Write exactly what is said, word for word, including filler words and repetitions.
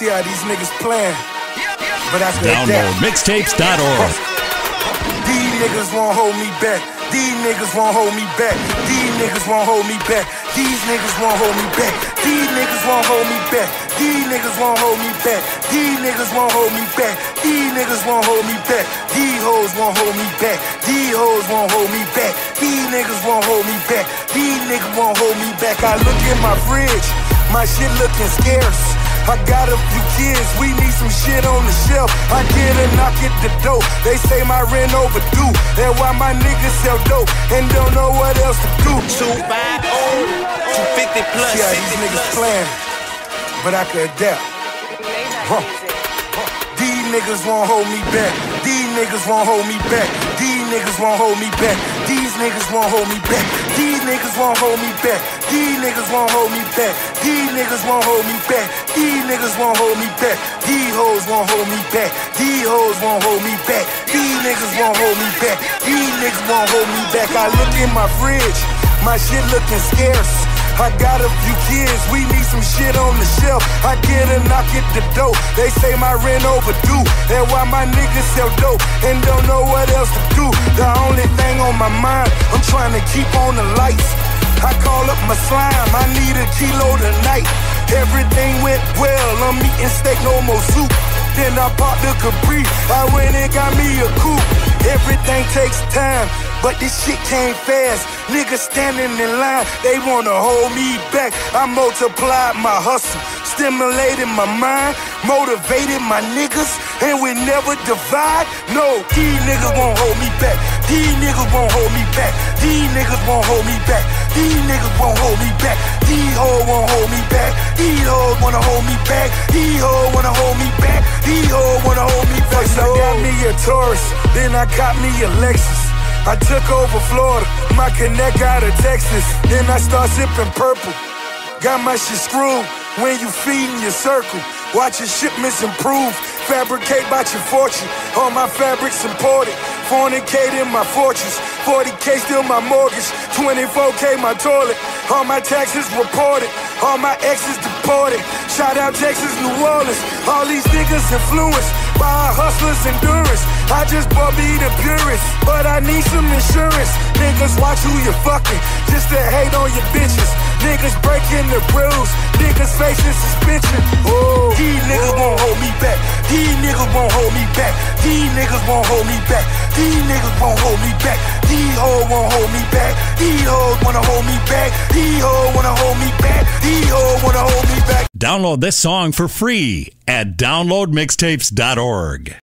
See how these niggas playing, but I can Download mixtapes dot org. These niggas won't hold me back. These niggas won't hold me back. These niggas won't hold me back. These niggas won't hold me back. These niggas won't hold me back. These niggas won't hold me back. These niggas won't hold me back. These niggas won't hold me back. These hoes won't hold me back. These hoes won't hold me back. These niggas won't hold me back. These niggas won't hold me back. I look in my fridge, my shit looking scarce. I got a few kids, we need some shit on the shelf. I get a knock at the door, they say my rent overdue. That's why my niggas sell dope and don't know what else to do. two five oh, two fifty plus. See how these niggas playing, but I can adapt. Huh. These niggas won't hold me back. These niggas won't hold me back. These niggas won't hold me back. These niggas won't hold me back. These niggas won't hold me back. These niggas won't hold me back. These niggas won't hold me back. These niggas won't hold me back. These hoes won't hold me back. These hoes won't hold me back. These niggas won't hold me back. These niggas won't hold me back. I look in my fridge, my shit looking scarce. I got a few kids, we need some shit on the shelf. I get a knock at the door, they say my rent overdue. That's why my niggas sell dope and don't know what else to do. The only thing on my mind, I'm trying to keep on the lights. I call up my slime, I need a kilo tonight. Everything went well, I'm eating steak, no more soup. Then I popped the Capri, I went and got me a coupe. Everything takes time, but this shit came fast. Niggas standing in line, they wanna hold me back. I multiplied my hustle, stimulated my mind, motivated my niggas, and we never divide. No, these niggas won't hold me back. These niggas won't hold me back. These niggas won't hold me back. These niggas won't hold me back. These hoes won't hold me back. These hoes wanna hold me back. These hoes wanna hold me back. These hoes wanna hold me back. First I got me a Taurus, then I caught me a Lexus. I took over Florida, my connect out of Texas. Then I start sipping purple, got my shit screwed. When you feedin' your circle, watch your shipments improve. Fabricate by your fortune, all my fabrics imported. Fornicate in my fortress, forty K still my mortgage, twenty-four K my toilet. All my taxes reported, all my exes deported. Shout out Texas, New Orleans, all these niggas influenced by a hustler's endurance. I just bought me the purest, but I need some insurance. Niggas watch who you fucking, just to hate on your bitches. Niggas breaking the rules, niggas facing suspension. Oh, these niggas won't hold me back. These niggas won't hold me back. These niggas won't hold me back. These niggas won't hold me back. These hoes won't hold me back. These hoes wanna hold me back. These hoes wanna hold me back. These hoes wanna hold me back. Download this song for free at download mixtapes dot org.